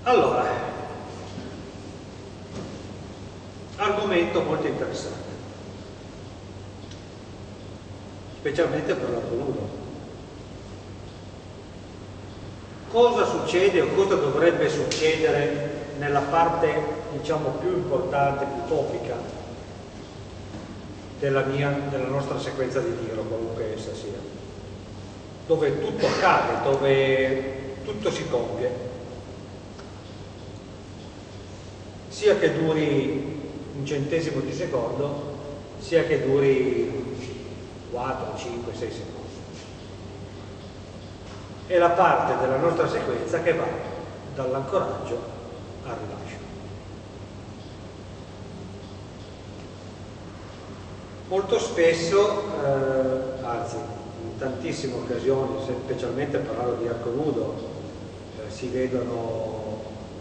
Allora, argomento molto interessante, specialmente per l'arco nudo. Cosa succede o cosa dovrebbe succedere nella parte, diciamo, più importante, più topica della nostra sequenza di tiro, qualunque essa sia, dove tutto accade, dove tutto si compie, sia che duri un centesimo di secondo, sia che duri 4, 5, 6 secondi. È la parte della nostra sequenza che va dall'ancoraggio al rilascio. Molto spesso, anzi in tantissime occasioni, specialmente parlando di arco nudo, si vedono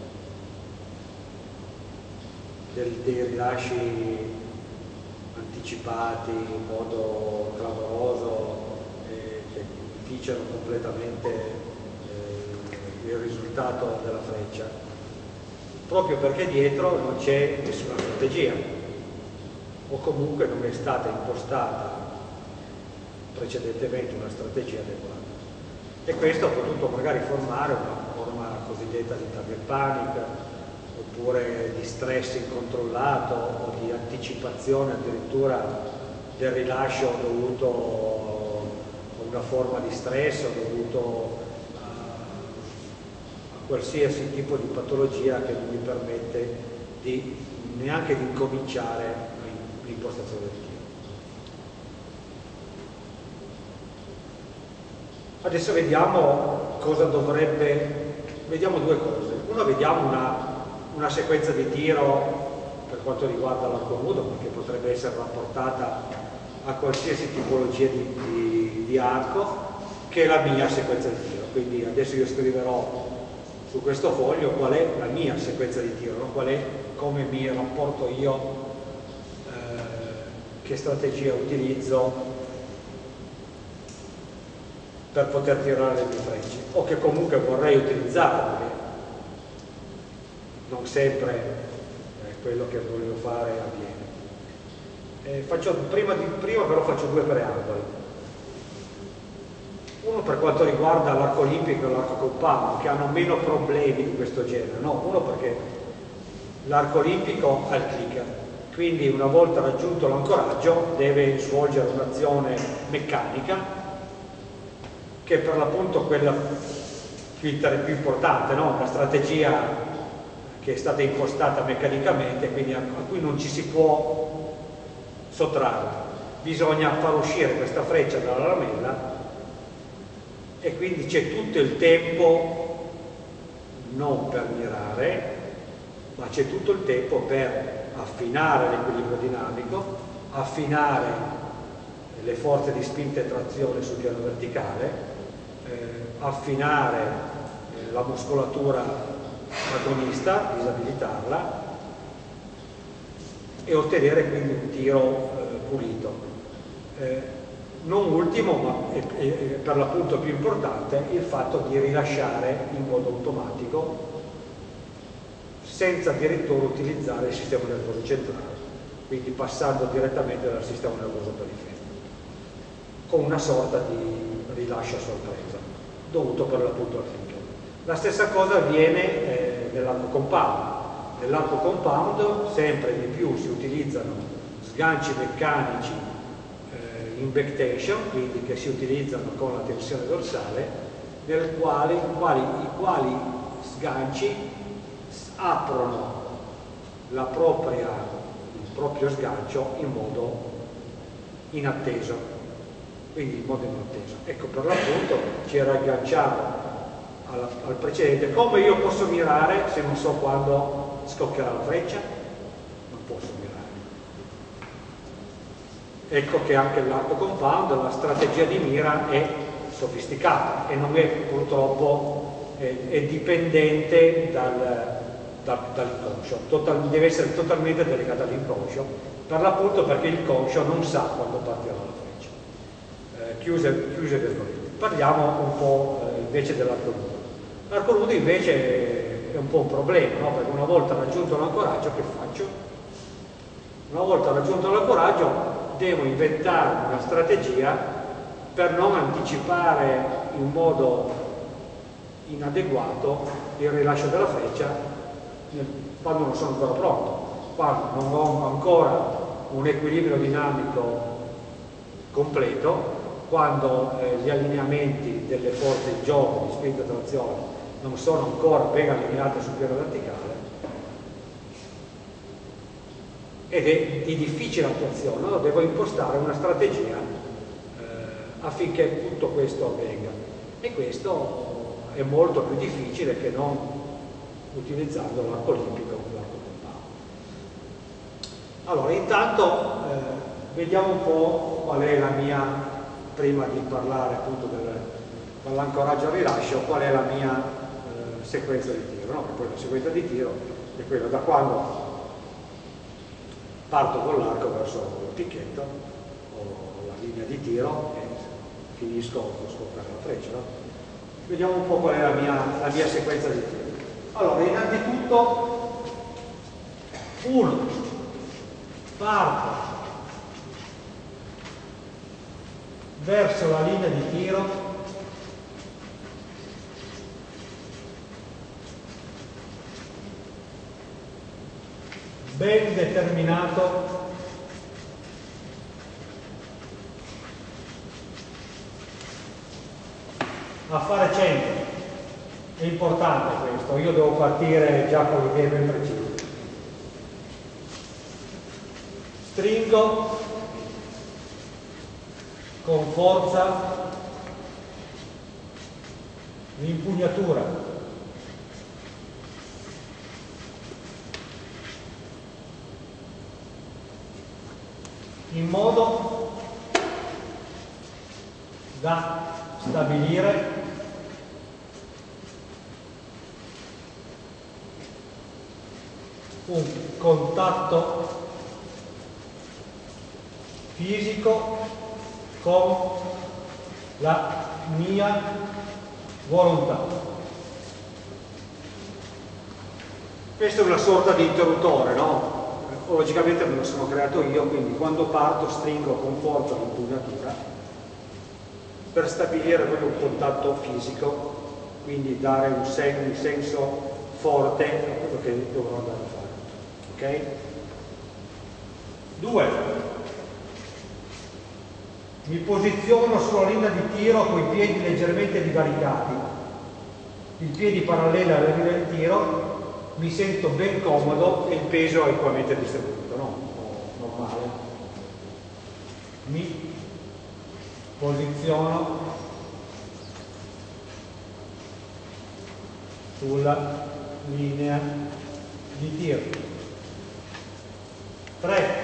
dei rilasci anticipati in modo clamoroso, che inficiano completamente il risultato della freccia, proprio perché dietro non c'è nessuna strategia, o comunque non è stata impostata precedentemente una strategia adeguata. E questo ha potuto magari formare una forma cosiddetta di target panic, oppure di stress incontrollato o di anticipazione addirittura del rilascio dovuto a una forma di stress o dovuto a qualsiasi tipo di patologia che non mi permette neanche di incominciare l'impostazione del tiro. Adesso vediamo cosa vediamo due cose. Uno, vediamo una sequenza di tiro per quanto riguarda l'arco nudo, perché potrebbe essere rapportata a qualsiasi tipologia di arco, che è la mia sequenza di tiro. Quindi adesso io scriverò su questo foglio qual è la mia sequenza di tiro, no? Come mi rapporto io, che strategia utilizzo per poter tirare le mie frecce, o che comunque vorrei utilizzare, perché non sempre quello che voglio fare avviene. Prima però faccio due preamboli. Uno per quanto riguarda l'arco olimpico e l'arco compound, che hanno meno problemi di questo genere, no? Uno perché l'arco olimpico ha il clicker, quindi una volta raggiunto l'ancoraggio deve svolgere un'azione meccanica, che è per l'appunto quella più importante, no? Una strategia che è stata impostata meccanicamente, quindi a cui non ci si può sottrarre. Bisogna far uscire questa freccia dalla lamella, e quindi c'è tutto il tempo non per mirare, ma c'è tutto il tempo per affinare l'equilibrio dinamico, affinare le forze di spinta e trazione sul piano verticale, affinare la muscolatura agonista, disabilitarla, e ottenere quindi un tiro pulito. Non ultimo, ma per l'appunto più importante, il fatto di rilasciare in modo automatico, senza addirittura utilizzare il sistema nervoso centrale, quindi passando direttamente dal sistema nervoso periferico, con una sorta di rilascio a sorpresa, dovuto per l'appunto al clicker. La stessa cosa avviene nell'arco compound. Nell'arco compound sempre di più si utilizzano sganci meccanici in backtension, quindi che si utilizzano con la tensione dorsale, i quali sganci aprono il proprio sgancio in modo inatteso, quindi in modo inatteso. Ecco, per l'appunto ci ragganciamo al precedente. Come io posso mirare se non so quando scoccherà la freccia? Non posso mirare. Ecco che anche nell'arco compound la strategia di mira è sofisticata e non è purtroppo è dipendente dall'inconscio, deve essere totalmente delegata all'inconscio, per l'appunto perché il conscio non sa quando partirà la freccia. Chiuse virgolette. Parliamo un po' invece dell'arco nudo. L'arco nudo invece è un po' un problema, no? Perché una volta raggiunto l'ancoraggio che faccio? Una volta raggiunto l'ancoraggio devo inventare una strategia per non anticipare in modo inadeguato il rilascio della freccia quando non sono ancora pronto, quando non ho ancora un equilibrio dinamico completo, quando gli allineamenti delle forze di gioco, di spinta e trazione non sono ancora ben allineati sul piano verticale ed è di difficile attuazione. Allora devo impostare una strategia affinché tutto questo avvenga, e questo è molto più difficile che non utilizzando l'arco olimpico o l'arco campano. Allora intanto vediamo un po' qual è la mia, prima di parlare appunto dell'ancoraggio al rilascio, qual è la mia sequenza di tiro, no? Che poi la sequenza di tiro è quella da quando parto con l'arco verso il picchetto o la linea di tiro e finisco con scoppare la freccia, no? Vediamo un po' qual è la mia sequenza di tiro. Allora, innanzitutto, 1, parto verso la linea di tiro, ben determinato a fare centro. È importante questo, io devo partire già con le idee ben precise. Stringo con forza l'impugnatura, in modo da stabilire un contatto fisico con la mia volontà. Questa è una sorta di interruttore, no? Logicamente me lo sono creato io, quindi quando parto stringo con forza l'impugnatura per stabilire proprio un contatto fisico, quindi dare un senso forte a quello che dovrò andare a fare. Ok? 2. Mi posiziono sulla linea di tiro con i piedi leggermente divaricati, i piedi paralleli alla linea di tiro, mi sento ben comodo e il peso è equamente distribuito, no? Normale. Mi posiziono sulla linea di tiro. 3.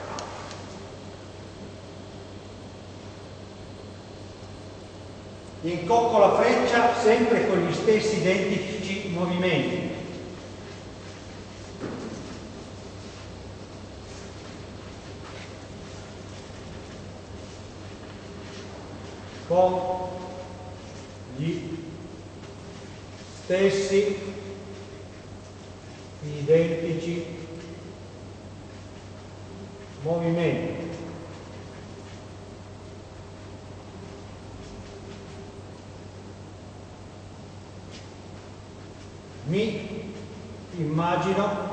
Incocco la freccia sempre con gli stessi identici movimenti. Con gli stessi identici movimenti. Mi immagino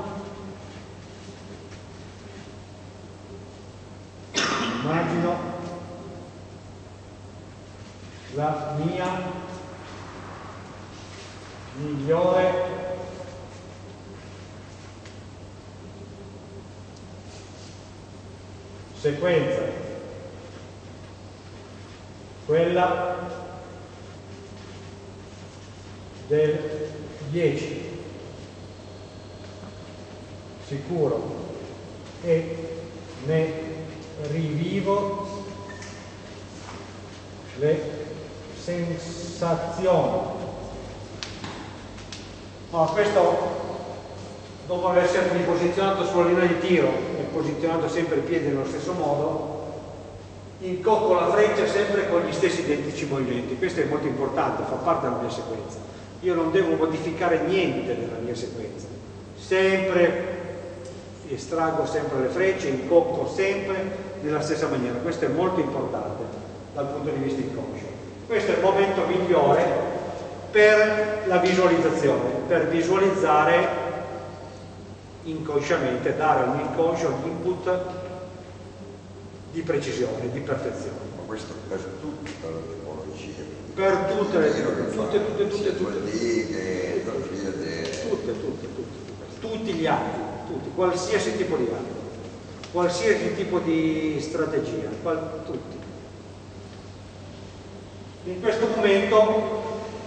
la mia migliore sequenza, quella del 10, sicuro, e ne rivivo le sensazioni. Allora, questo, dopo essermi posizionato sulla linea di tiro e posizionato sempre i piedi nello stesso modo, incocco la freccia sempre con gli stessi identici movimenti. Questo è molto importante, fa parte della mia sequenza. io non devo modificare niente della mia sequenza, sempre estraggo sempre le frecce, incocco sempre nella stessa maniera. Questo è molto importante dal punto di vista inconscio. Questo è il momento migliore per la visualizzazione, per visualizzare inconsciamente, dare al mio inconscio l'input di precisione, di perfezione. Ma questo per tutte le tipologie? Per tutte le tipologie, tutti gli atti, qualsiasi tipo di atto, qualsiasi tipo di strategia, tutti. In questo momento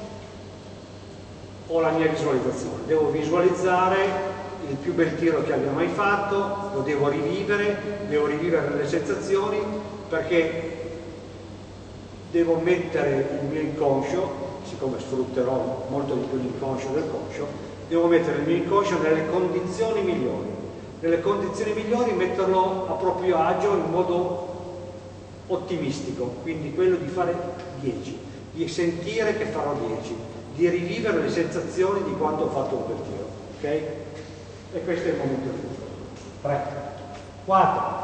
ho la mia visualizzazione, devo visualizzare il più bel tiro che abbia mai fatto, lo devo rivivere le sensazioni, perché devo mettere il mio inconscio, siccome sfrutterò molto di più l'inconscio del conscio, devo mettere il mio inconscio nelle condizioni migliori. Nelle condizioni migliori metterlo a proprio agio in modo ottimistico, quindi quello di fare 10, di sentire che farò 10, di rivivere le sensazioni di quando ho fatto un bel tiro, ok? E questo è il momento giusto. 3, 4.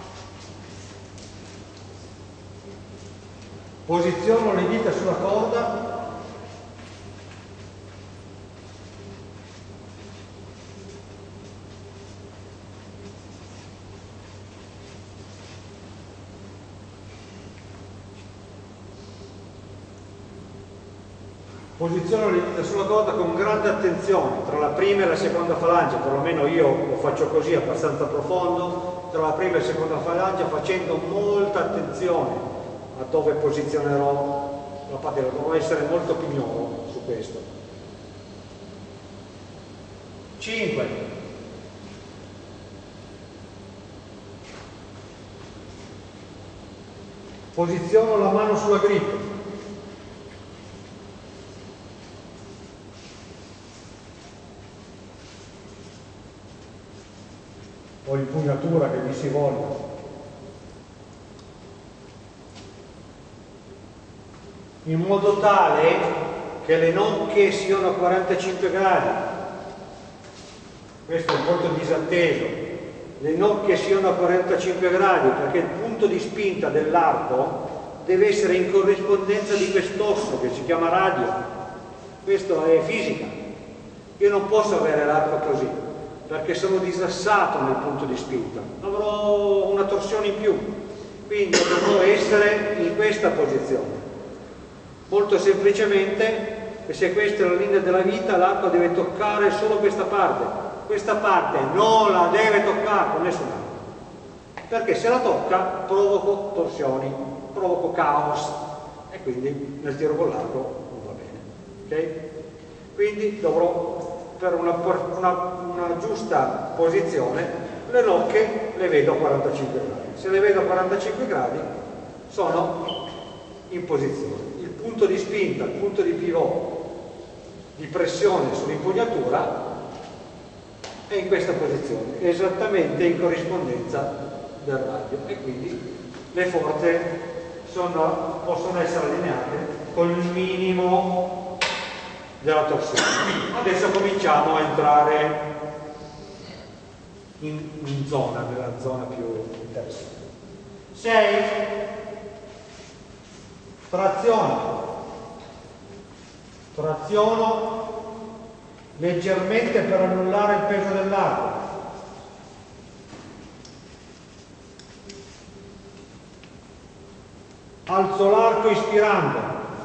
Posiziono le dita sulla corda. Posiziono le dita sulla corda con grande attenzione tra la prima e la seconda falange, perlomeno io lo faccio così abbastanza profondo, tra la prima e la seconda falange, facendo molta attenzione a dove posizionerò la patella. Dovrò essere molto pignolo su questo. 5. Posiziono la mano sulla grip. O l'impugnatura che vi si voglia. In modo tale che le nocche siano a 45 gradi. Questo è molto disatteso. Le nocche siano a 45 gradi perché il punto di spinta dell'arco deve essere in corrispondenza di quest'osso che si chiama radio. Questo è fisica. Io non posso avere l'arco così, perché sono disassato nel punto di spinta, avrò una torsione in più, quindi dovrò essere in questa posizione. Molto semplicemente, se questa è la linea della vita, l'arco deve toccare solo questa parte non la deve toccare con nessun arco, perché se la tocca provoco torsioni, provoco caos e quindi nel tiro con l'arco non va bene, ok? Quindi dovrò, per una giusta posizione, le nocche le vedo a 45 gradi. Se le vedo a 45 gradi sono in posizione. Il punto di spinta, il punto di pivot, di pressione sull'impugnatura è in questa posizione, esattamente in corrispondenza del radio, e quindi le forze possono essere allineate con il minimo della torsione. Adesso cominciamo a entrare in zona, nella zona più interessante. 6. Traziono leggermente per annullare il peso dell'arco. Alzo l'arco ispirando.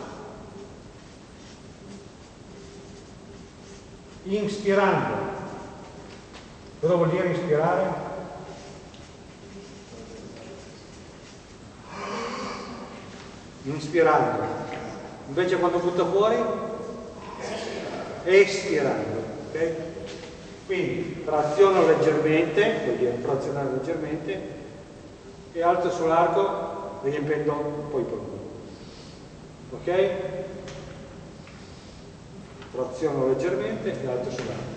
Inspirando. Cosa vuol dire inspirare? Inspirando. Invece quando butto fuori? Espirando. Okay? Quindi traziono leggermente, vuol dire trazionare leggermente, e alzo sull'arco riempendo poi per uno. Ok? Traziono leggermente e alzo sull'arco.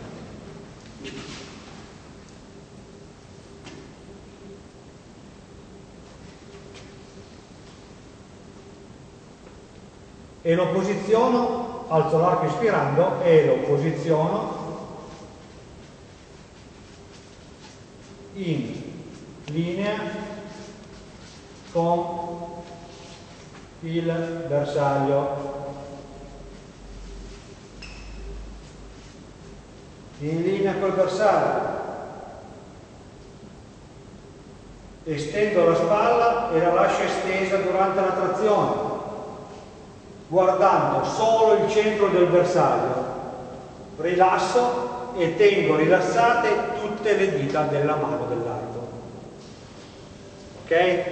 E lo posiziono alzo l'arco ispirando e lo posiziono in linea con il bersaglio. In linea col bersaglio. Estendo la spalla e la lascio estesa durante la trazione, guardando solo il centro del bersaglio. Rilasso e tengo rilassate tutte le dita della mano dell'arco. Ok?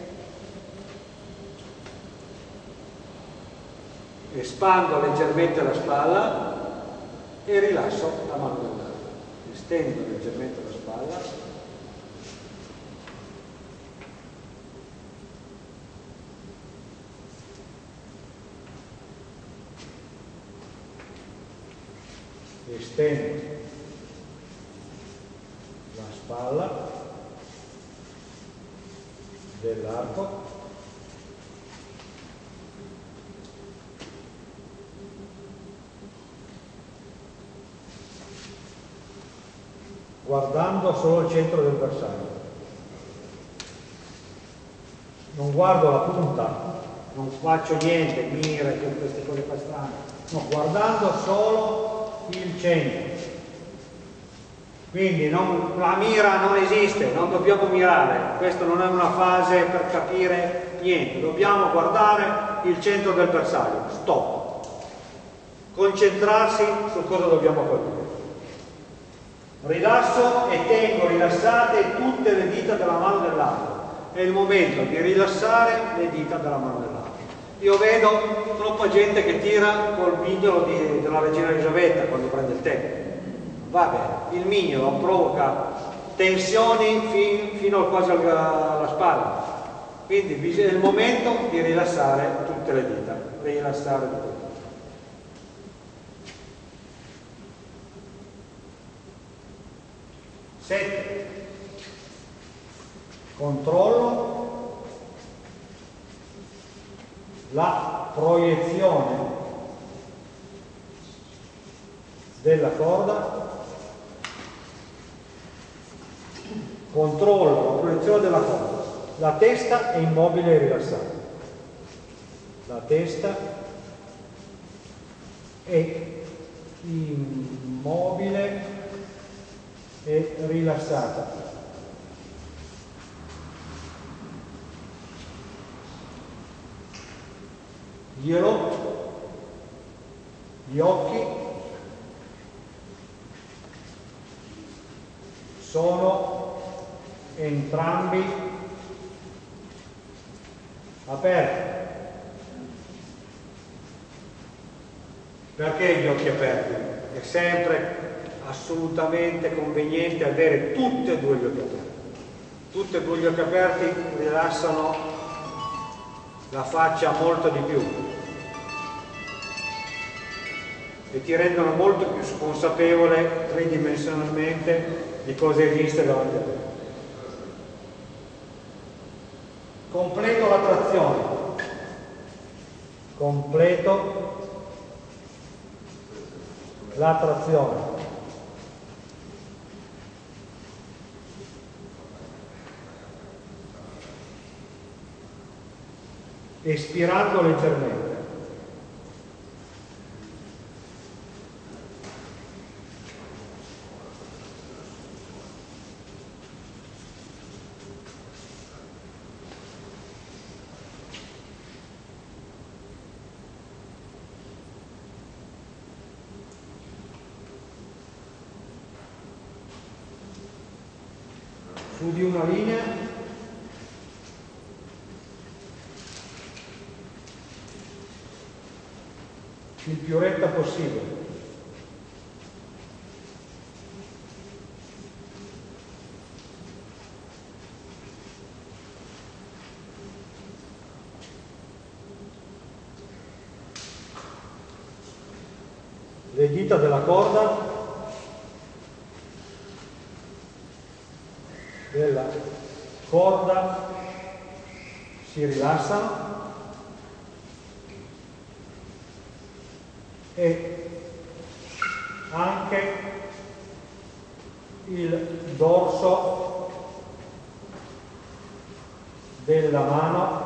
Espando leggermente la spalla e rilasso la mano dell'arco. Estendo leggermente la spalla. Estendo la spalla dell'arco, guardando solo il centro del bersaglio. Non guardo la punta, non faccio niente, mira, tutte queste cose qua strane, no, guardando solo il centro. Quindi la mira non esiste, non dobbiamo mirare, questa non è una fase per capire niente, dobbiamo guardare il centro del bersaglio, stop, concentrarsi su cosa dobbiamo colpire. Rilasso e tengo rilassate tutte le dita della mano dell'arco, è il momento di rilassare le dita della mano dell'arco. Io vedo troppa gente che tira col mignolo della regina Elisabetta quando prende il tè. Va bene, il mignolo provoca tensioni fino quasi alla spalla. Quindi è il momento di rilassare tutte le dita. Rilassare tutte le dita. Sette. Controllo la proiezione della corda, controllo la proiezione della corda, la testa è immobile e rilassata, la testa è immobile e rilassata. Gli occhi sono entrambi aperti. Perché gli occhi aperti? È sempre assolutamente conveniente avere tutti e due gli occhi aperti. Tutti e due gli occhi aperti rilassano la faccia molto di più e ti rendono molto più consapevole tridimensionalmente di cosa esiste davanti a te. Completo la trazione, completo la trazione. Espirando leggermente. Su di una linea il più retta possibile. Le dita della corda si rilassano e anche il dorso della mano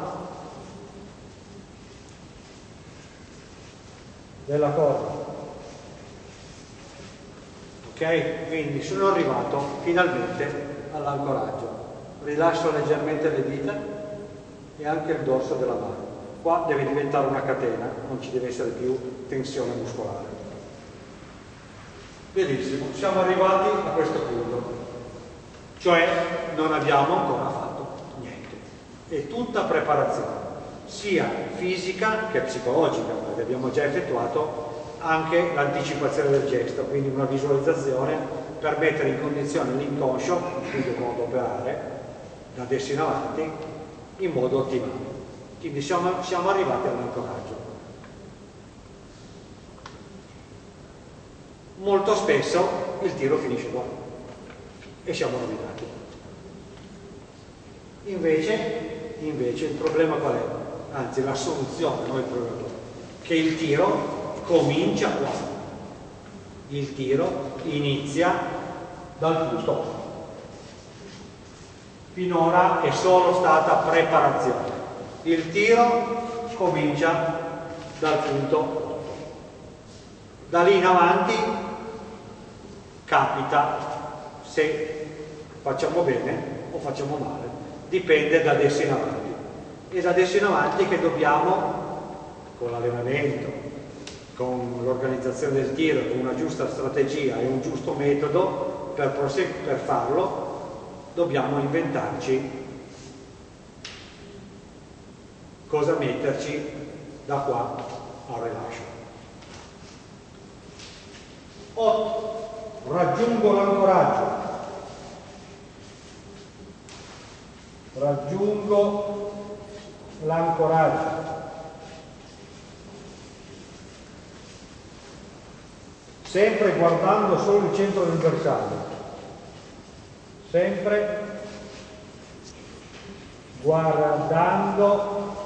della corda. Ok? Quindi sono arrivato finalmente all'ancoraggio. Rilascio leggermente le dita e anche il dorso della mano. Qua deve diventare una catena, non ci deve essere più tensione muscolare. Benissimo, siamo arrivati a questo punto. Cioè non abbiamo ancora fatto niente. È tutta preparazione, sia fisica che psicologica, perché abbiamo già effettuato anche l'anticipazione del gesto, quindi una visualizzazione per mettere in condizione l'inconscio, quindi come operare da adesso in avanti, in modo ottimale. Quindi siamo arrivati all'ancoraggio. Molto spesso il tiro finisce qua e siamo rovinati. Invece il problema qual è? Anzi, la soluzione, non il problema, che il tiro comincia qua. Il tiro inizia dal punto. Finora è solo stata preparazione. Il tiro comincia dal punto 8. Da lì in avanti capita se facciamo bene o facciamo male. Dipende da adesso in avanti. E da adesso in avanti che dobbiamo, con l'allenamento, con l'organizzazione del tiro, con una giusta strategia e un giusto metodo per farlo, dobbiamo inventarci cosa metterci da qua al rilascio. 8. Raggiungo l'ancoraggio. Raggiungo l'ancoraggio. Sempre guardando solo il centro del bersaglio. Sempre guardando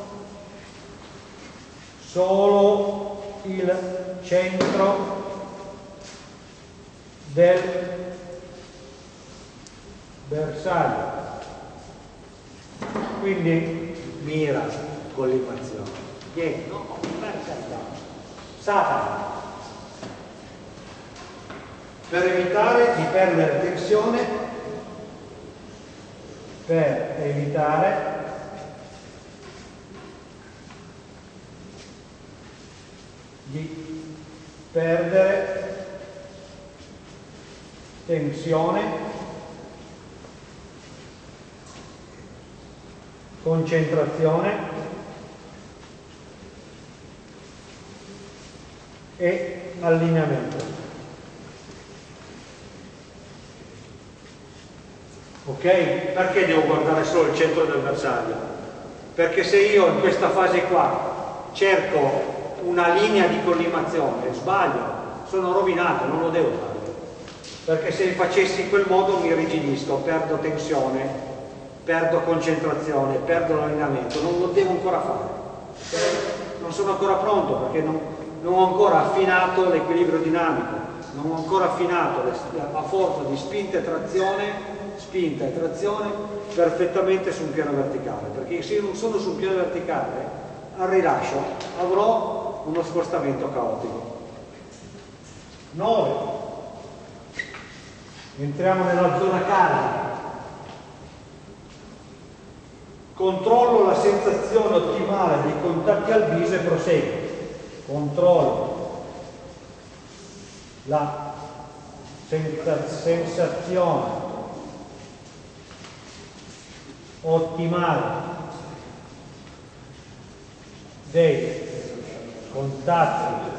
solo il centro del bersaglio. Quindi mira collimazione. Vieni, no, Satana. Per evitare di perdere tensione, per evitare di perdere tensione, concentrazione e allineamento. Ok? Perché devo guardare solo il centro del bersaglio? Perché se io in questa fase qua cerco una linea di collimazione, sbaglio, sono rovinato, non lo devo fare. Perché se facessi in quel modo mi irrigidisco, perdo tensione, perdo concentrazione, perdo l'allineamento, non lo devo ancora fare. Non sono ancora pronto perché non ho ancora affinato l'equilibrio dinamico, non ho ancora affinato la forza di spinta e trazione perfettamente su un piano verticale, perché se io non sono su un piano verticale al rilascio avrò uno spostamento caotico. 9. Entriamo nella zona calda. Controllo la sensazione ottimale dei contatti al viso e proseguo. Controllo la sensazione ottimale dei contatti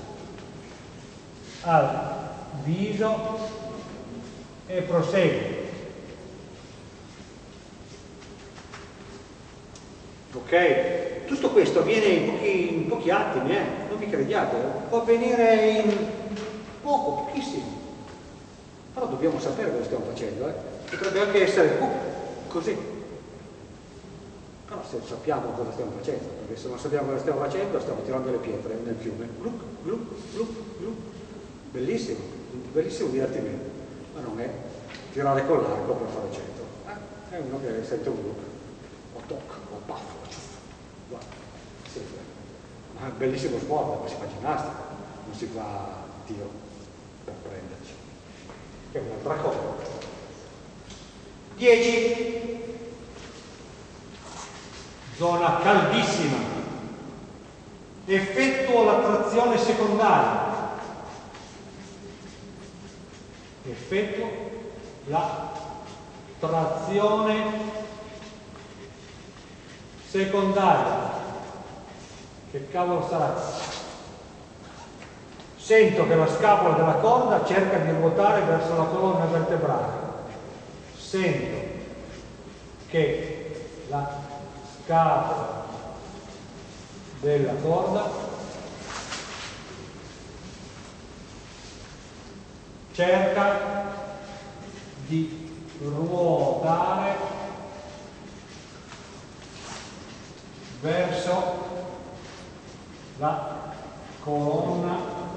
al viso e prosegue. Ok? Tutto questo avviene in pochi attimi, non mi crediate, può avvenire in pochissimo. Però dobbiamo sapere cosa stiamo facendo, Potrebbe anche essere così. Però se sappiamo cosa stiamo facendo, perché se non sappiamo cosa stiamo facendo stiamo tirando le pietre nel fiume, gluc, gluc, gluc, gluc. Bellissimo, bellissimo divertimento, ma non è tirare con l'arco per fare centro, è uno che sente un gluc, o toc, o baffo, o ciuffo, guarda, sempre. Ma è un bellissimo sport, si fa ginnastica, non si fa tiro per prenderci, che è un'altra cosa. 10. Zona caldissima. Effettuo la trazione secondaria. Effettuo la trazione secondaria. Che cavolo sarà? Sento che la scapola della corda cerca di ruotare verso la colonna vertebrale. Sento che la scapola della corda cerca di ruotare verso la colonna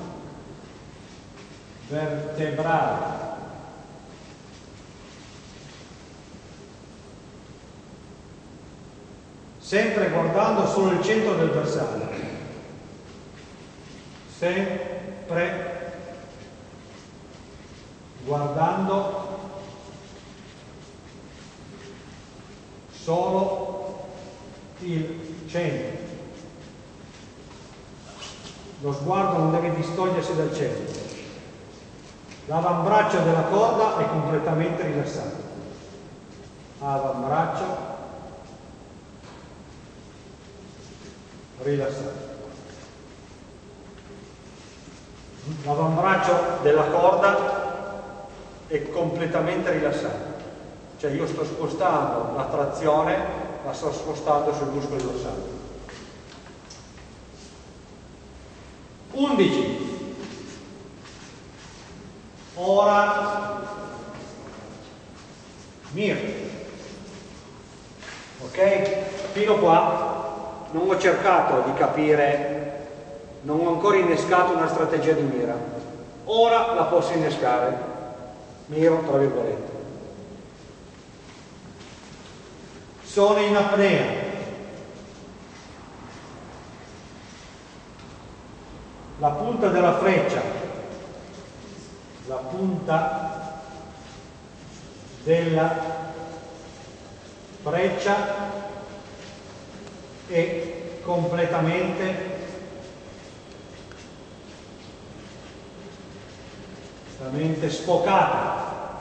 vertebrale. Sempre guardando solo il centro del bersaglio, sempre guardando solo il centro. Lo sguardo non deve distogliersi dal centro. L'avambraccio della corda è completamente rilassato. Avambraccio rilassato. L'avambraccio della corda è completamente rilassato, cioè io sto spostando la trazione, la sto spostando sul muscolo dorsale. 11. Ora mira. Ok? Fino qua non ho cercato di capire, non ho ancora innescato una strategia di mira. Ora la posso innescare. Miro, tra virgolette. Sono in apnea. La punta della freccia, la punta della freccia è completamente sfocata,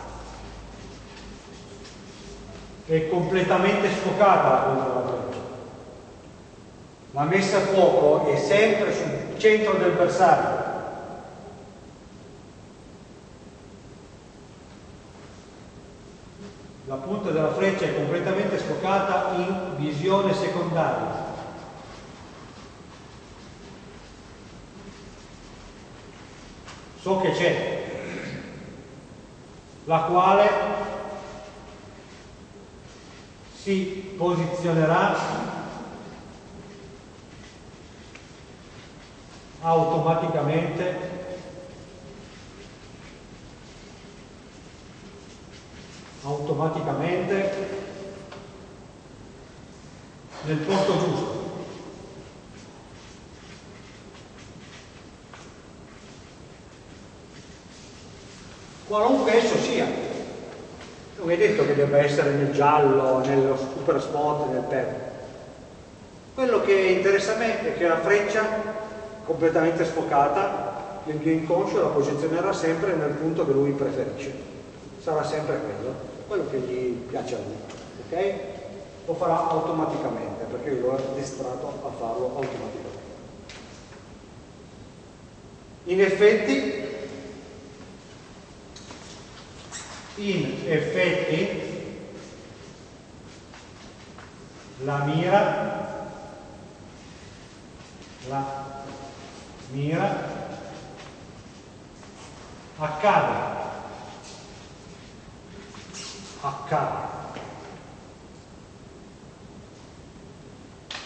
è completamente sfocata la punta della freccia. La messa a fuoco è sempre sul centro del bersaglio. La punta della freccia è completamente sfocata in visione secondaria. So che c'è, la quale si posizionerà automaticamente nel posto giusto. Qualunque esso sia, non è detto che debba essere nel giallo, nello super spot, nel perno. Quello che interessa a me è che la freccia completamente sfocata, il mio inconscio la posizionerà sempre nel punto che lui preferisce, sarà sempre quello che gli piace a lui, ok? Lo farà automaticamente perché io l'ho addestrato a farlo automaticamente. In effetti la mira accade.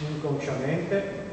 inconsciamente